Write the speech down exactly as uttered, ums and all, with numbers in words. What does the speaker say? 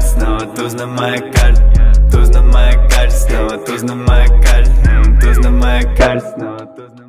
снова туз на моей карте, туз на моей карте, снова туз на моей карте, туз на моей карте, снова туз на